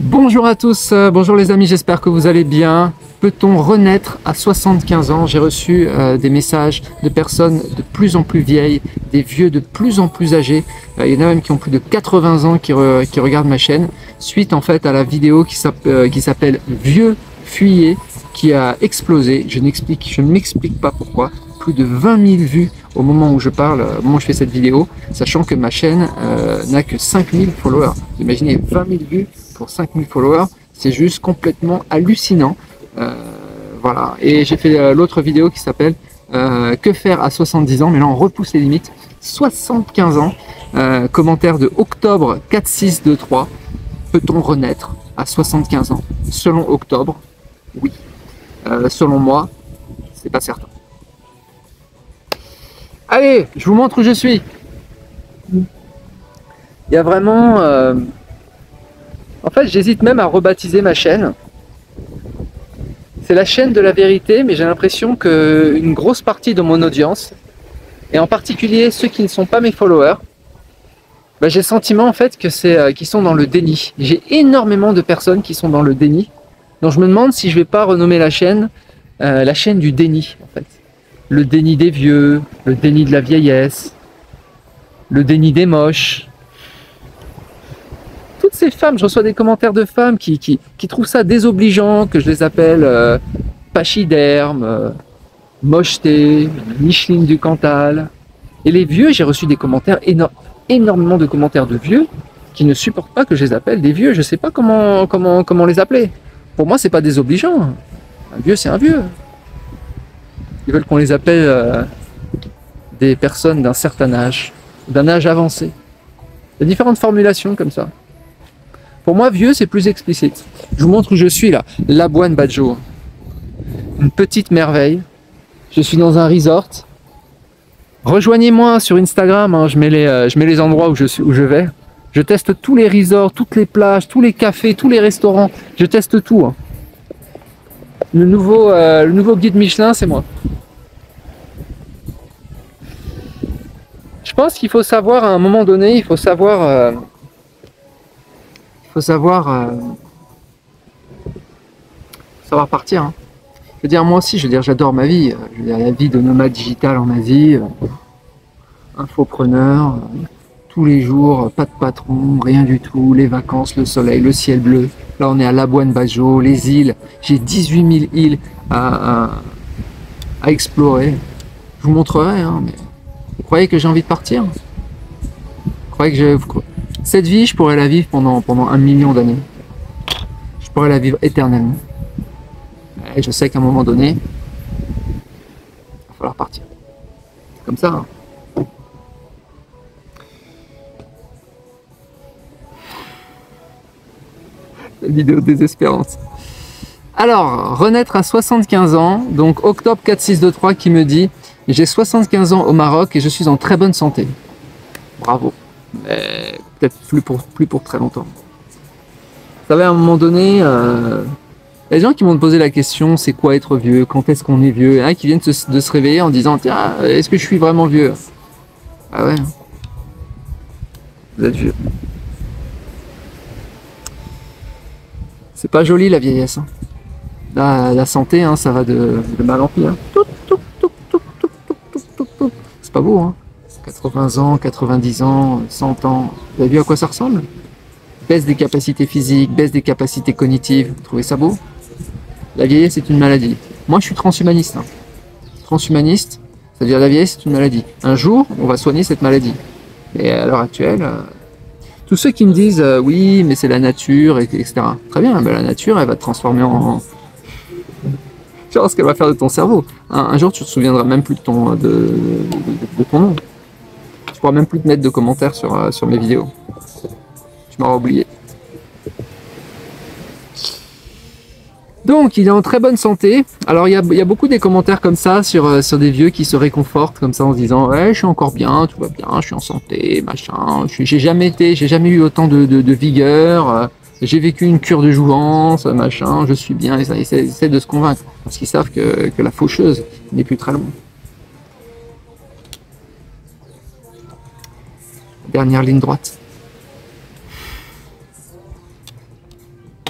Bonjour à tous, bonjour les amis, j'espère que vous allez bien. Peut-on renaître à 75 ans? J'ai reçu des messages de personnes de plus en plus vieilles, des vieux de plus en plus âgés. Il y en a même qui ont plus de 80 ans qui regardent ma chaîne, suite en fait à la vidéo qui s'appelle Vieux Fuyez, qui a explosé. Je ne m'explique pas pourquoi. Plus de 20 000 vues au moment où je parle, au moment où je fais cette vidéo, sachant que ma chaîne n'a que 5 000 followers. Vous imaginez 20 000 vues pour 5 000 followers, c'est juste complètement hallucinant. Voilà, et j'ai fait l'autre vidéo qui s'appelle Que faire à 70 ans, mais là on repousse les limites. 75 ans, commentaire de octobre 4623. Peut-on renaître à 75 ans? Selon Octobre, oui. Selon moi, c'est pas certain. Allez, je vous montre où je suis. Il y a vraiment... En fait, j'hésite même à rebaptiser ma chaîne. C'est la chaîne de la vérité, mais j'ai l'impression qu'une grosse partie de mon audience, et en particulier ceux qui ne sont pas mes followers, bah, j'ai le sentiment en fait que c'est qu'ils sont dans le déni. J'ai énormément de personnes qui sont dans le déni, donc je me demande si je vais pas renommer la chaîne du déni en fait. Le déni des vieux, le déni de la vieillesse, le déni des moches. Toutes ces femmes, je reçois des commentaires de femmes qui trouvent ça désobligeant, que je les appelle pachyderme, mocheté, Micheline du Cantal. Et les vieux, j'ai reçu des commentaires, énormément de commentaires de vieux qui ne supportent pas que je les appelle des vieux. Je ne sais pas comment les appeler. Pour moi, c'est pas désobligeant. Un vieux, c'est un vieux. Ils veulent qu'on les appelle des personnes d'un certain âge, d'un âge avancé. Il y a différentes formulations comme ça. Pour moi, vieux, c'est plus explicite. Je vous montre où je suis là. Labuan Bajo. Une petite merveille. Je suis dans un resort. Rejoignez-moi sur Instagram, hein, je mets les endroits où je vais. Je teste tous les resorts, toutes les plages, tous les cafés, tous les restaurants. Je teste tout. Hein. Le nouveau guide Michelin, c'est moi. Je pense qu'il faut savoir à un moment donné, il faut savoir partir. Hein. Je veux dire, moi aussi, j'adore ma vie. Je veux dire, la vie de nomade digital en Asie, infopreneur, tous les jours, pas de patron, rien du tout, les vacances, le soleil, le ciel bleu. Là, on est à Labuan Bajo, les îles. J'ai 18 000 îles à explorer. Je vous montrerai, hein, mais vous croyez que j'ai envie de partir? Vous croyez que cette vie, je pourrais la vivre pendant 1 million d'années. Je pourrais la vivre éternellement. Et je sais qu'à un moment donné, il va falloir partir. C'est comme ça. Hein. La vidéo de désespérance. Alors, renaître à 75 ans, donc octobre 4623 qui me dit « J'ai 75 ans au Maroc et je suis en très bonne santé. » Bravo. Mais peut-être plus pour très longtemps. Vous savez, à un moment donné, il y a des gens qui m'ont posé la question, c'est quoi être vieux? Quand est-ce qu'on est vieux? Il y en a qui viennent de se réveiller en disant, tiens, est-ce que je suis vraiment vieux? Ah ouais. Vous êtes vieux. C'est pas joli la vieillesse. Hein. La santé, hein, ça va de mal en pis. Hein. C'est pas beau, hein. 80 ans, 90 ans, 100 ans. Vous avez vu à quoi ça ressemble? Baisse des capacités physiques, baisse des capacités cognitives. Vous trouvez ça beau? La vieillesse est une maladie. Moi, je suis transhumaniste. Hein. Transhumaniste, c'est-à-dire la vieillesse est une maladie. Un jour, on va soigner cette maladie. Et à l'heure actuelle, tous ceux qui me disent oui, mais c'est la nature, etc. Très bien, mais la nature, elle va te transformer en... Tu vois ce qu'elle va faire de ton cerveau. Un jour, tu te souviendras même plus de ton nom. Tu pourras même plus te mettre de commentaires sur mes vidéos. Tu m'auras oublié. Donc, il est en très bonne santé. Alors, il y a beaucoup des commentaires comme ça sur des vieux qui se réconfortent comme ça en se disant « Ouais, je suis encore bien, tout va bien, je suis en santé, machin. J'ai jamais eu autant de vigueur. J'ai vécu une cure de jouvence, machin, je suis bien. » Ils essaient de se convaincre parce qu'ils savent que la faucheuse n'est plus très loin. Dernière ligne droite.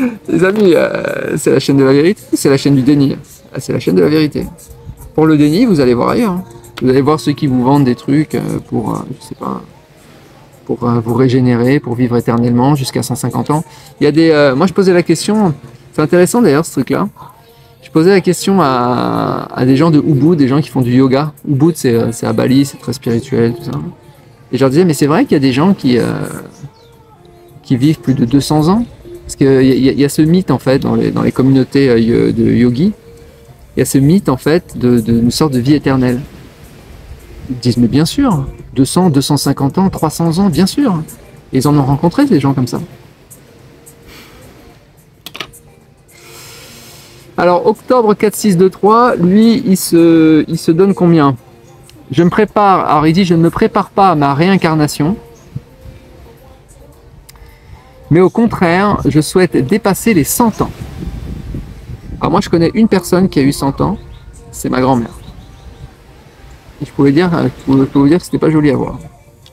Les amis, c'est la chaîne de la vérité, c'est la chaîne du déni. C'est la chaîne de la vérité. Pour le déni, vous allez voir ailleurs. Hein. Vous allez voir ceux qui vous vendent des trucs pour, je sais pas, pour vous régénérer, pour vivre éternellement jusqu'à 150 ans. Il y a des, moi je posais la question, c'est intéressant d'ailleurs ce truc-là. Je posais la question à des gens de Ubud, des gens qui font du yoga. Ubud c'est à Bali, c'est très spirituel, tout ça. Et je leur disais, mais c'est vrai qu'il y a des gens qui vivent plus de 200 ans. Parce qu'il y a ce mythe en fait dans les communautés de yogis. Il y a ce mythe en fait d'une sorte de vie éternelle. Ils disent mais bien sûr, 200, 250 ans, 300 ans, bien sûr. Et ils en ont rencontré des gens comme ça. Alors octobre 4623, lui il se donne combien? Je me prépare, alors il dit je ne me prépare pas à ma réincarnation. Mais au contraire, je souhaite dépasser les 100 ans. Alors moi je connais une personne qui a eu 100 ans, c'est ma grand-mère. Je peux vous dire que c'était pas joli à voir.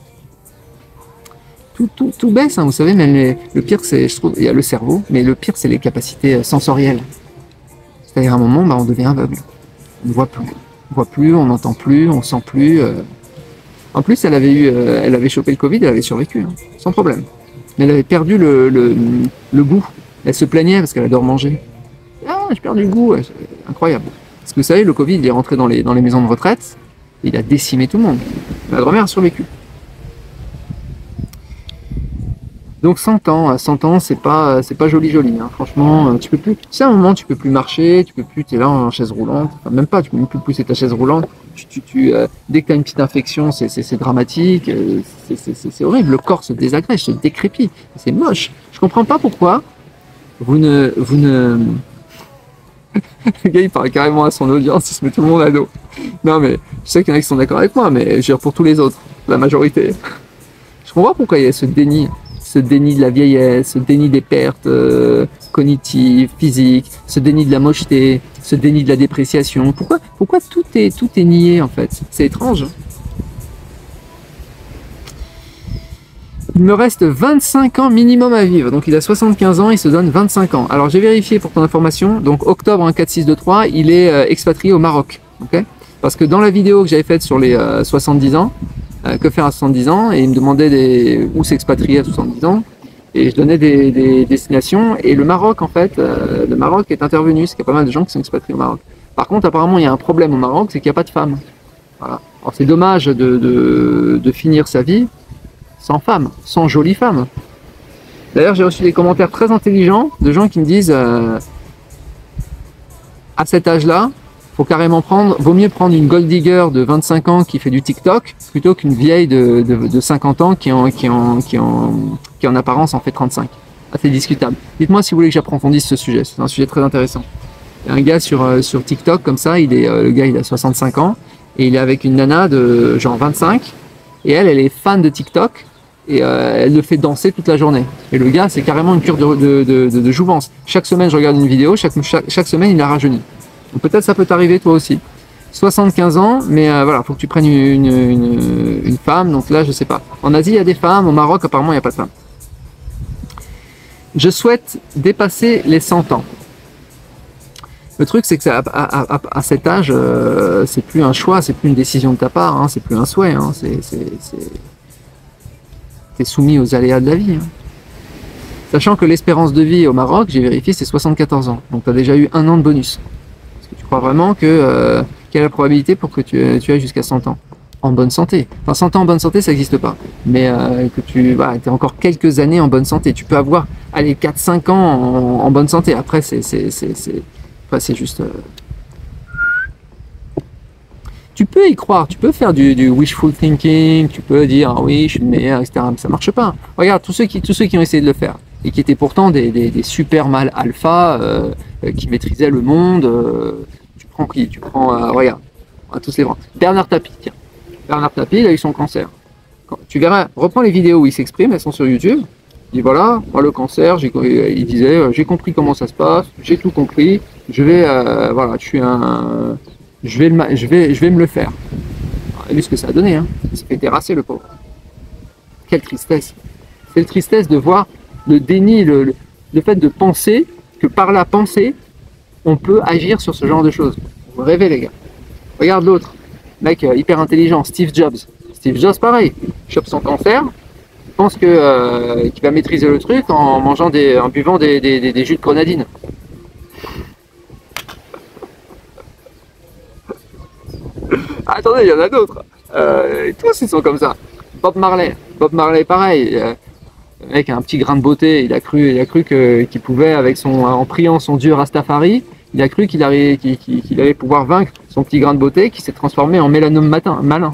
Tout baisse, hein, vous savez, mais le pire c'est, je trouve, il y a le cerveau, mais le pire c'est les capacités sensorielles. C'est-à-dire à un moment, bah, on devient aveugle. On ne voit plus. On voit plus, on n'entend plus, on sent plus. En plus, elle avait chopé le Covid, elle avait survécu, hein, sans problème. Mais elle avait perdu le goût. Elle se plaignait parce qu'elle adore manger. Ah, j'ai perdu le goût, c'est incroyable. Parce que vous savez, le Covid, il est rentré dans les maisons de retraite, et il a décimé tout le monde. Ma grand-mère a survécu. Donc 100 ans, c'est pas joli, hein. Franchement, tu peux plus. Tu sais, à un moment, tu peux plus marcher, tu es là en chaise roulante. Enfin, même pas, tu peux même plus pousser ta chaise roulante. Dès que tu as une petite infection, c'est dramatique, c'est horrible. Le corps se désagrège, se décrépit. C'est moche. Je comprends pas pourquoi vous ne. Le gars, il parle carrément à son audience, il se met tout le monde à dos. Non, mais je sais qu'il y en a qui sont d'accord avec moi, mais je veux dire pour tous les autres, la majorité. Je comprends pas pourquoi il y a ce déni de la vieillesse, ce déni des pertes cognitives, physiques, ce déni de la mocheté, ce déni de la dépréciation. Pourquoi tout est nié en fait? C'est étrange. Il me reste 25 ans minimum à vivre. Donc il a 75 ans, il se donne 25 ans. Alors j'ai vérifié pour ton information. Donc octobre 14623, il est expatrié au Maroc. Okay, parce que dans la vidéo que j'avais faite sur les 70 ans, que faire à 70 ans, et il me demandait où s'expatrier à 70 ans, et je donnais des destinations, et le Maroc en fait, le Maroc est intervenu, c'est qu'il y a pas mal de gens qui sont expatriés au Maroc. Par contre apparemment il y a un problème au Maroc, c'est qu'il n'y a pas de femmes. Voilà. Alors c'est dommage de finir sa vie sans femme, sans jolie femme. D'ailleurs j'ai reçu des commentaires très intelligents de gens qui me disent à cet âge-là, faut carrément vaut mieux prendre une gold digger de 25 ans qui fait du TikTok plutôt qu'une vieille de 50 ans qui en apparence en fait 35. Ah, c'est discutable. Dites-moi si vous voulez que j'approfondisse ce sujet, c'est un sujet très intéressant. Il y a un gars sur TikTok comme ça, le gars il a 65 ans et il est avec une nana de genre 25 et elle est fan de TikTok et elle le fait danser toute la journée. Et le gars c'est carrément une cure de jouvence. Chaque semaine je regarde une vidéo, chaque semaine il a rajeuni. Donc peut-être ça peut t'arriver toi aussi. 75 ans, mais voilà, faut que tu prennes une femme, donc là je sais pas. En Asie il y a des femmes, au Maroc apparemment il n'y a pas de femmes. Je souhaite dépasser les 100 ans. Le truc c'est que à cet âge, c'est plus un choix, c'est plus une décision de ta part, hein, c'est plus un souhait, hein, t'es soumis aux aléas de la vie. Hein. Sachant que l'espérance de vie au Maroc, j'ai vérifié, c'est 74 ans, donc tu as déjà eu 1 an de bonus. Tu crois vraiment quelle est la probabilité pour que tu ailles jusqu'à 100 ans en bonne santé? Enfin 100 ans en bonne santé ça n'existe pas, mais que tu aies encore quelques années en bonne santé. Tu peux avoir 4-5 ans en bonne santé, après c'est juste... Tu peux y croire, tu peux faire du wishful thinking, tu peux dire ah oui je suis le meilleur, etc. Mais ça marche pas. Regarde tous ceux qui ont essayé de le faire et qui étaient pourtant des super mâles alpha qui maîtrisaient le monde. Tu prends qui? Tu prends regarde, on va tous les voir. Bernard Tapie, tiens. Bernard Tapie, il a eu son cancer. Tu verras, reprends les vidéos où il s'exprime, elles sont sur YouTube. Il dit voilà, moi le cancer, il disait j'ai compris comment ça se passe, j'ai tout compris, je vais voilà, je vais me le faire. Et vu ce que ça a donné, hein. Il s'est fait terrasser le pauvre. Quelle tristesse. C'est une tristesse de voir le déni, le fait de penser que par la pensée, on peut agir sur ce genre de choses. Vous rêvez, les gars. Regarde l'autre, mec hyper intelligent, Steve Jobs. Steve Jobs, pareil, chope son cancer, pense que qu'il va maîtriser le truc en buvant des jus de grenadine. Ah, attendez, il y en a d'autres. Tous ils sont comme ça. Bob Marley, pareil. Le mec a un petit grain de beauté. Il a cru qu'il pouvait, en priant son dieu Rastafari, il a cru qu'il allait pouvoir vaincre son petit grain de beauté qui s'est transformé en mélanome malin.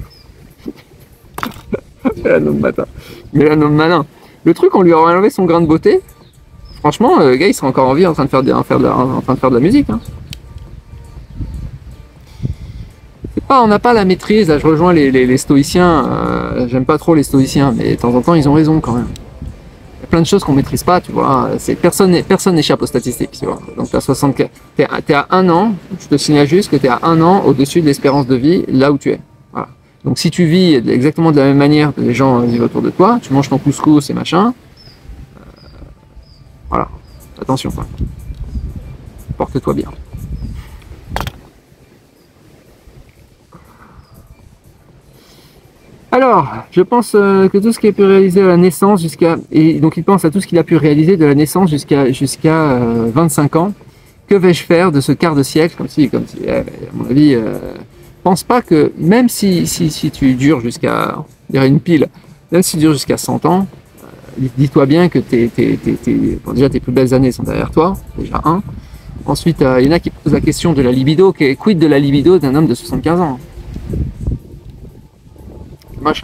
Mélanome malin. Le truc, on lui aurait enlevé son grain de beauté. Franchement, le gars, il serait encore en vie en train de faire de la musique. Hein. On n'a pas la maîtrise. Là, je rejoins les stoïciens. J'aime pas trop les stoïciens, mais de temps en temps, ils ont raison quand même. Il y a plein de choses qu'on maîtrise pas, tu vois. Personne n'échappe aux statistiques, tu vois. Donc, t'es à 1 an. Je te signale juste que t'es à 1 an au-dessus de l'espérance de vie là où tu es. Voilà. Donc si tu vis exactement de la même manière que les gens vivent autour de toi, tu manges ton couscous et machin, voilà, attention quoi. Porte-toi bien. Alors, je pense que tout ce qui a pu réaliser à la naissance et donc il pense à tout ce qu'il a pu réaliser de la naissance jusqu'à 25 ans. Que vais-je faire de ce quart de siècle, comme si à mon avis, pense pas que même si tu dures jusqu'à, une pile, même si tu dures jusqu'à 100 ans, dis-toi bien que bon, déjà tes plus belles années sont derrière toi, déjà un. Ensuite, il y en a qui posent la question de la libido, quid de la libido d'un homme de 75 ans. Moche.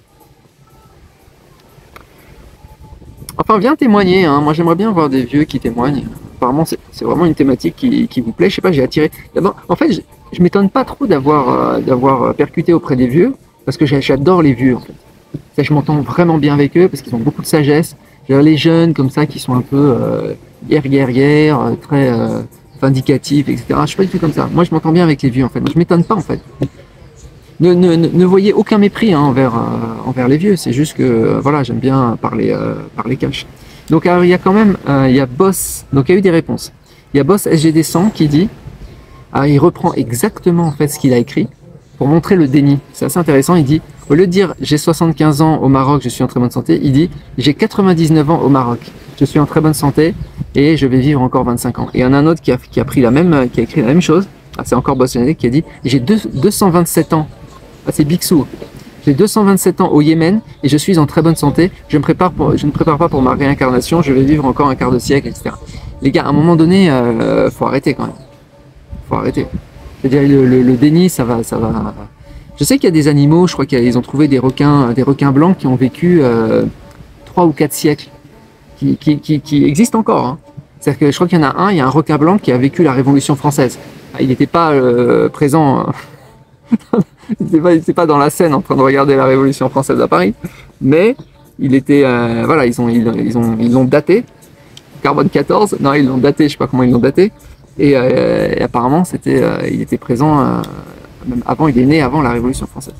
Enfin, viens témoigner, hein. Moi j'aimerais bien voir des vieux qui témoignent. Apparemment, c'est vraiment une thématique qui vous plaît. Je sais pas, j'ai attiré. D'abord, en fait, je m'étonne pas trop d'avoir percuté auprès des vieux, parce que j'adore les vieux, en fait. Ça, je m'entends vraiment bien avec eux, parce qu'ils ont beaucoup de sagesse. Les jeunes, comme ça, qui sont un peu guerrières, très vindicatifs, etc. Je suis pas du tout comme ça. Moi, je m'entends bien avec les vieux, en fait. Moi, je m'étonne pas, en fait. Ne voyez aucun mépris hein, envers les vieux. C'est juste que, voilà, j'aime bien parler cash. Donc alors, il y a quand même, il y a Boss, donc il y a eu des réponses. Il y a Boss SGD 100 qui dit, il reprend exactement en fait ce qu'il a écrit pour montrer le déni. C'est assez intéressant, il dit, au lieu de dire j'ai 75 ans au Maroc, je suis en très bonne santé, il dit j'ai 99 ans au Maroc, je suis en très bonne santé et je vais vivre encore 25 ans. Et il y en a un autre qui a écrit la même chose, c'est encore Boss SGD qui a dit j'ai 227 ans, c'est Bixou. J'ai 227 ans au Yémen et je suis en très bonne santé. Je ne me prépare pas pour ma réincarnation. Je vais vivre encore un quart de siècle, etc. Les gars, à un moment donné, faut arrêter quand même. Faut arrêter. C'est-à-dire le déni, ça va. Je sais qu'il y a des animaux. Je crois qu'ils ont trouvé des requins blancs qui ont vécu 3 ou 4 siècles, qui existent encore. Hein. C'est-à-dire que je crois qu'il y en a un. Il y a un requin blanc qui a vécu la Révolution française. Il n'était pas présent. Il n'était pas dans la scène en train de regarder la Révolution française à Paris, mais il était, voilà, ils l'ont daté, carbone 14, non, ils l'ont daté, je sais pas comment ils l'ont daté, et apparemment il était présent, même avant, il est né avant la Révolution française.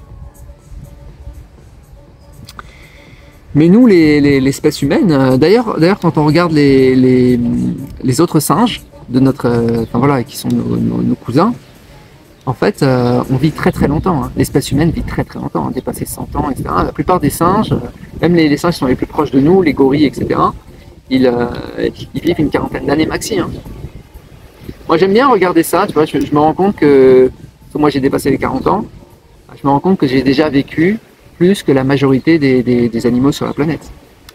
Mais nous, l'espèce humaine, d'ailleurs, quand on regarde les autres singes de notre, enfin voilà, qui sont nos cousins. En fait, on vit très très longtemps. Hein. L'espèce humaine vit très très longtemps, hein, dépasser 100 ans, etc. La plupart des singes, même les singes qui sont les plus proches de nous, les gorilles, etc., ils vivent une quarantaine d'années maxi. Hein. Moi, j'aime bien regarder ça. Tu vois, je me rends compte que moi, j'ai dépassé les 40 ans. Je me rends compte que j'ai déjà vécu plus que la majorité des animaux sur la planète.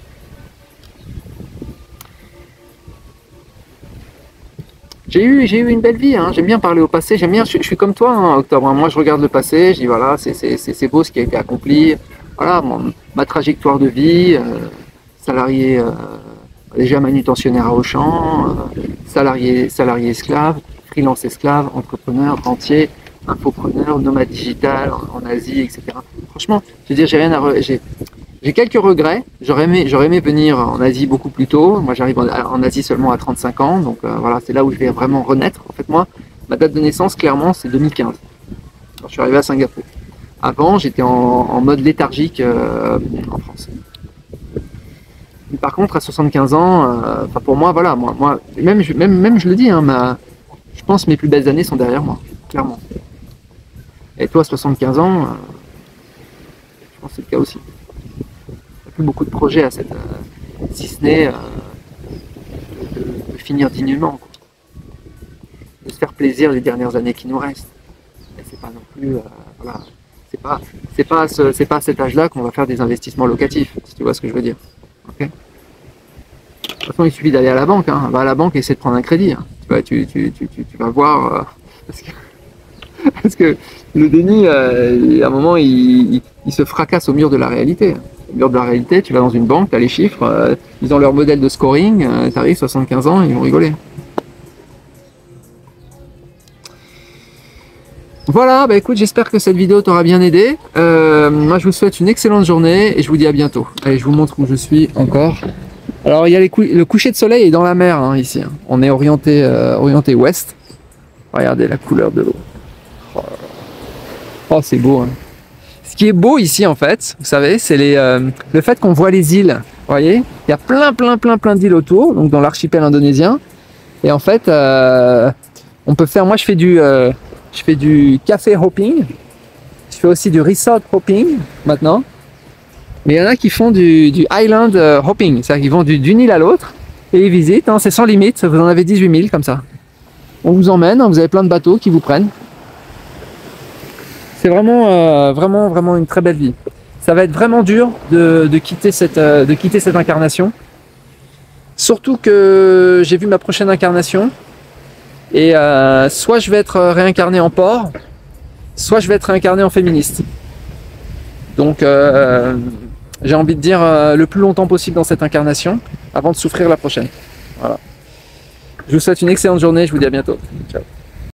J'ai eu une belle vie, hein. J'aime bien parler au passé, j'aime bien, je suis comme toi, hein, Octobre. Moi, je regarde le passé, je dis voilà, c'est beau ce qui a été accompli. Voilà, ma trajectoire de vie, salarié, déjà manutentionnaire à Auchan, salarié esclave, freelance esclave, entrepreneur, rentier, infopreneur, nomade digital en Asie, etc. Franchement, je veux dire, j'ai quelques regrets. J'aurais aimé venir en Asie beaucoup plus tôt. Moi, j'arrive en Asie seulement à 35 ans. Donc voilà, c'est là où je vais vraiment renaître. En fait, moi, ma date de naissance, clairement, c'est 2015. Alors, je suis arrivé à Singapour. Avant, j'étais en mode léthargique en France. Mais par contre, à 75 ans, enfin pour moi, voilà, même je le dis, hein, je pense que mes plus belles années sont derrière moi, clairement. Et toi, 75 ans, je pense que c'est le cas aussi. Il n'y a plus beaucoup de projets à cette, si ce n'est de finir dignement, quoi. De se faire plaisir les dernières années qui nous restent. Et c'est pas non plus, voilà, c'est pas à cet âge-là qu'on va faire des investissements locatifs, si tu vois ce que je veux dire. Okay. De toute façon, il suffit d'aller à la banque, hein. Va à la banque et essaie de prendre un crédit. Hein. Tu vas voir, parce que le déni, à un moment, il se fracasse au mur de la réalité. Au mur de la réalité, tu vas dans une banque, tu as les chiffres, ils ont leur modèle de scoring, tu arrives 75 ans, ils vont rigoler. Voilà, bah écoute, j'espère que cette vidéo t'aura bien aidé. Moi, je vous souhaite une excellente journée et je vous dis à bientôt. Allez, je vous montre où je suis encore. Alors, il y a le coucher de soleil est dans la mer, hein, ici. On est orienté ouest. Regardez la couleur de l'eau. Oh, c'est beau, hein. Ce qui est beau ici, en fait, vous savez, c'est le fait qu'on voit les îles. Vous voyez, il y a plein d'îles autour, donc dans l'archipel indonésien. Et en fait, on peut faire. Moi, je fais du café hopping. Je fais aussi du resort hopping maintenant. Mais il y en a qui font du island hopping. C'est-à-dire qu'ils vont d'une île à l'autre et ils visitent. Hein, c'est sans limite. Vous en avez 18 000 comme ça. On vous emmène. Hein, vous avez plein de bateaux qui vous prennent. C'est vraiment une très belle vie. Ça va être vraiment dur de quitter cette incarnation. Surtout que j'ai vu ma prochaine incarnation. Et soit je vais être réincarné en porc, soit je vais être réincarné en féministe. Donc j'ai envie de dire le plus longtemps possible dans cette incarnation avant de souffrir la prochaine. Voilà. Je vous souhaite une excellente journée, je vous dis à bientôt. Ciao.